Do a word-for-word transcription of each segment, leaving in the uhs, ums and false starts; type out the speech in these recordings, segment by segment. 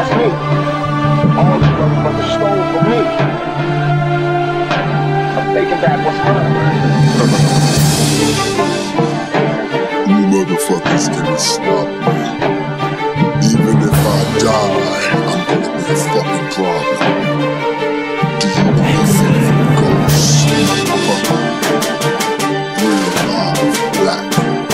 That's me. All these motherfuckers stole from me. I'm taking back what's mine. You motherfuckers can't stop me. Even if I die, I'm gonna be a fucking problem. Do you believe in ghosts? Real live black.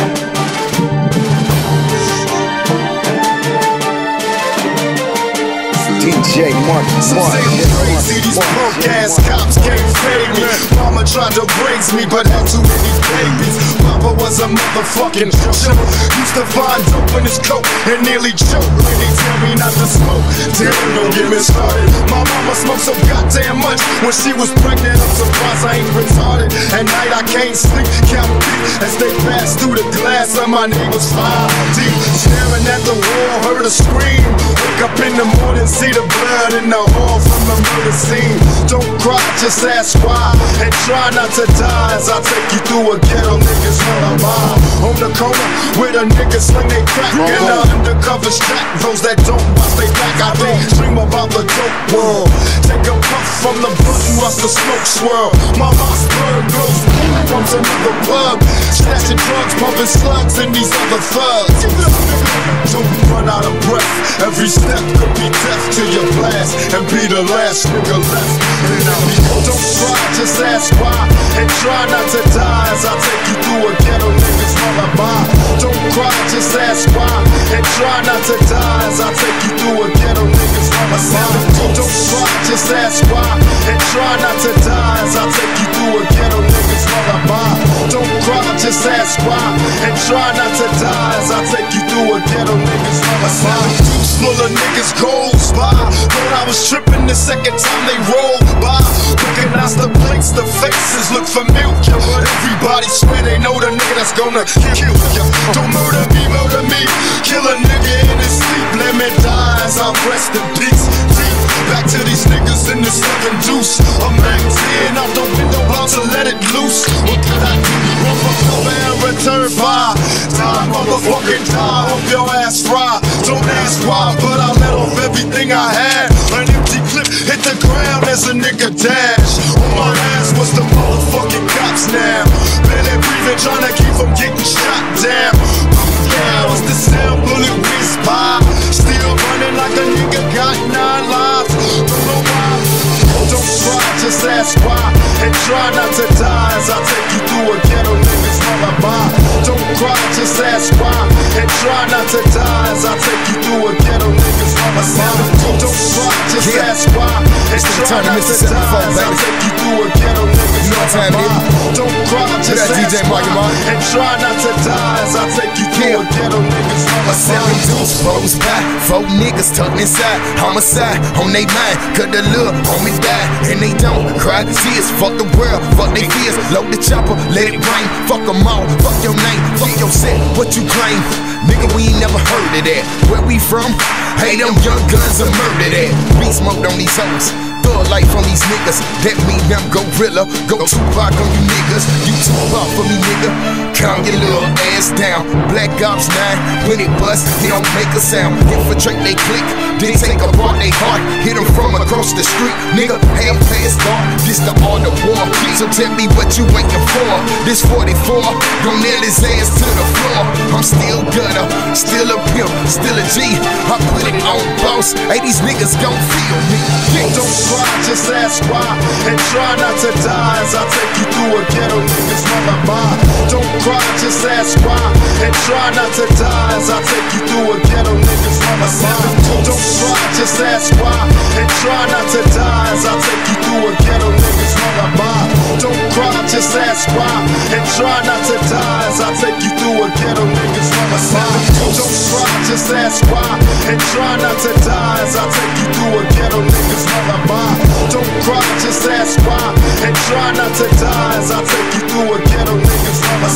D J Marcy Marc. Crazy, these punk ass cops can't fade me. Mama tried to raise me, but had too many babies. Papa was a motherfucking joke. Used to find dope in his coat and nearly choke when they tell me not to smoke. Damn, don't get me started. My mama smoked so goddamn much when she was pregnant. I'm surprised I ain't retarded. At night I can't sleep, count feet as they pass through the glass of my neighbor's five deep. Staring at the wall, heard a scream. Wake up in the morning, see the blood in the hall from the murder scene. Don't cry, just ask why, and try not to die as I take you through a ghetto niggas lullaby. On the corner where the niggas sling they crack and the undercover strap those that don't bust they back. I daydream about the dope world. Take a puff from the blunt and watch the smoke swirl. My Mossberg glows from another plug, snatching drugs, pumping slugs and these other thugs. Don't run out of breath. Every step could be death to your blast and be the last nigga left. And I'll be, don't cry, just ask why, and try not to die as I take you through a ghetto niggas lullaby. Don't cry, just ask why, and try not to die as I take you through a ghetto niggas lullaby. Don't cry, just ask why, and try not to die as I take you through a ghetto niggas lullaby. Don't cry, just ask why, and try not to die as I take you through a ghetto niggas lullaby. Juice full of niggas goes by. Thought I was tripping the second time they rolled by. Recognize the plates, the faces look familiar, but everybody swear they know the nigga that's gonna kill ya. Don't murder me, murder me. Kill a nigga in his sleep, let me die as I rest in peace. Deep back to these niggas in the seven deuce. A Mac ten out the window, about to let it loose. What could I do? Run for cover and return fire. Die, motherfucking die, hope your ass fry. Don't ask why, but I let off everything I had. An empty clip hit the ground as a nigga dash. On my ass was the motherfucking cops now. Barely breathing, trying to keep from getting shot down. Yeah, what's the sound? Bullet whiz by. Still running like a nigga got nine lives. Don't know why. Don't cry, just ask why, and try not to die as I take you through a ghetto niggas lullaby. Don't cry, just ask why, and try not to die as I take you through a ghetto niggas lullaby. Don't cry, just ask why, and try not to die as I take you through a ghetto niggas lullaby. Don't cry, just ask why, and try not to die as I take you through a ghetto niggas lullaby. Seven dudes flows by, four niggas tucked inside. Homicide on they mind, cut the love on me die. And they don't cry tears, fuck the world, fuck they fears. Load the chopper, let it rain, fuck them all, fuck your name, fuck your set, what you claim. Nigga, we ain't never heard of that. Where we from? Hey, them young guns are murdered at. We smoked on these hoes, thug life on these niggas. That mean them gorilla, go Tupac on you niggas. You Tupac for me, nigga. Calm your little ass down. Black Ops nine, when it bust, they don't make a sound. Infiltrate they click, then take apart they heart. Hit them from across the street, nigga. Half past dark, this the art of war. So tell me what you waiting for. This forty-four, gon' nail his ass to the floor. I'm still gutter, still a pimp, still a G. I put it on boss, hey, these niggas gon' feel me. Don't cry, just ask why, and try not to die as I take you through a ghetto niggas lullaby. Don't cry, just ask why, and try not to die as I take you through a ghetto niggas lullaby. Don't cry, just ask why, and try not to die as I take you through a ghetto niggas lullaby. Don't cry, just ask why, and try not to die as I take you through a ghetto niggas lullaby. Don't cry, just ask why, and try not to die as I take you through a ghetto niggas lullaby. Don't cry, just ask why, and try not to die as I take you through a ghetto niggas lullaby.